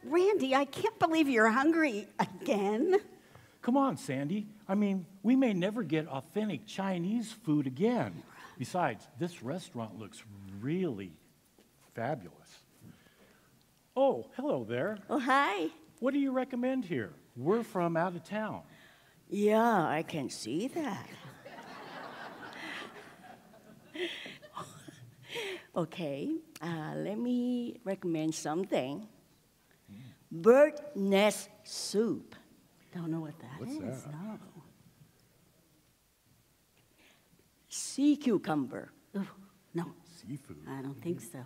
Randy, I can't believe you're hungry again. Come on, Sandy. I mean, we may never get authentic Chinese food again. Besides, this restaurant looks really fabulous. Oh, hello there. Oh, hi. What do you recommend here? We're from out of town. Yeah, I can see that. Okay, let me recommend something. Bird nest soup. Don't know what that is. What's that? No. Sea cucumber. Ooh, no, Seafood. I don't think so.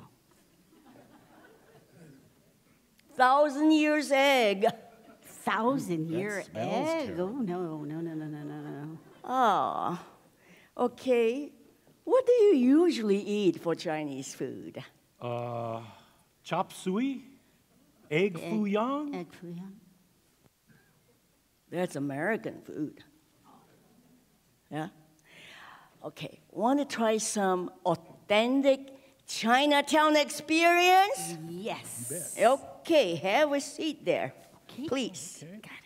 1,000 years egg. 1,000-year smells egg? terrible. Oh, no. Oh, okay. What do you usually eat for Chinese food? Chop suey? Egg foo young? Egg foo young. That's American food. Yeah? Okay, want to try some authentic Chinatown experience? Yes. Okay, have a seat there, Okay. please. Okay. Got it.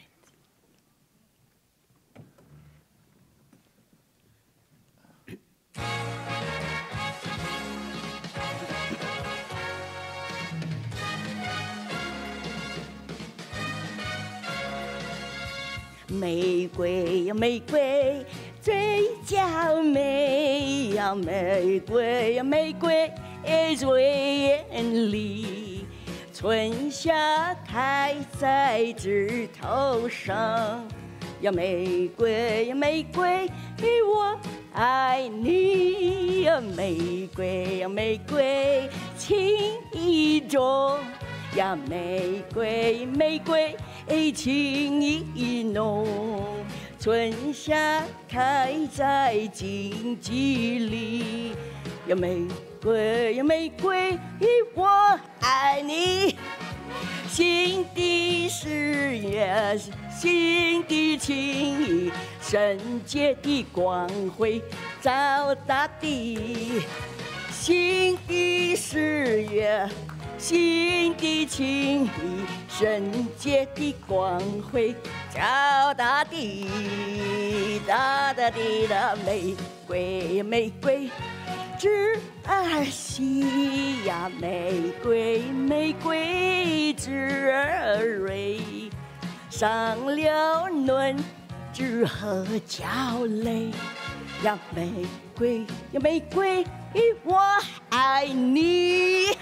玫瑰呀，玫瑰，最娇美呀，玫瑰呀，玫瑰，最艳丽。春夏开在枝头上，呀，玫瑰呀，玫瑰，我爱你呀，玫瑰呀，玫瑰，情意重呀，玫瑰，玫瑰。情意浓，春夏开在荆棘里。呀，玫瑰呀，玫瑰，我爱你。心底誓言，心底情意，圣洁的光辉照大地。心底誓言。心的情意，圣洁的光辉照大地，大大地的玫瑰，玫瑰枝儿细呀，玫瑰，玫瑰枝儿蕊，上了嫩枝和娇蕾呀，玫瑰呀，玫瑰，我爱你。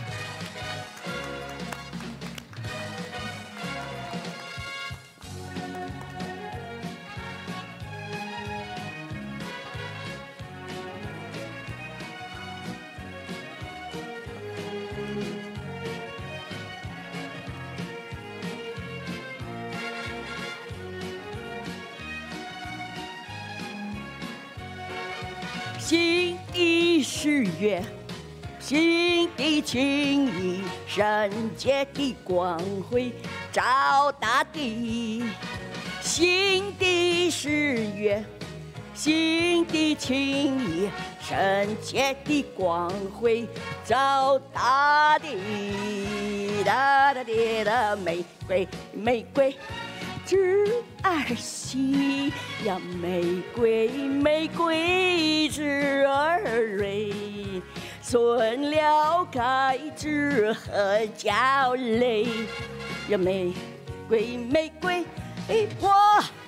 心的誓言，心的情意，圣洁的光辉照大地。心的誓言，心的情意，圣洁的光辉照大地，大大地的玫瑰，玫瑰。枝儿细呀，玫瑰，玫瑰枝儿蕊，顺了开枝和娇蕾呀，玫瑰，玫瑰，我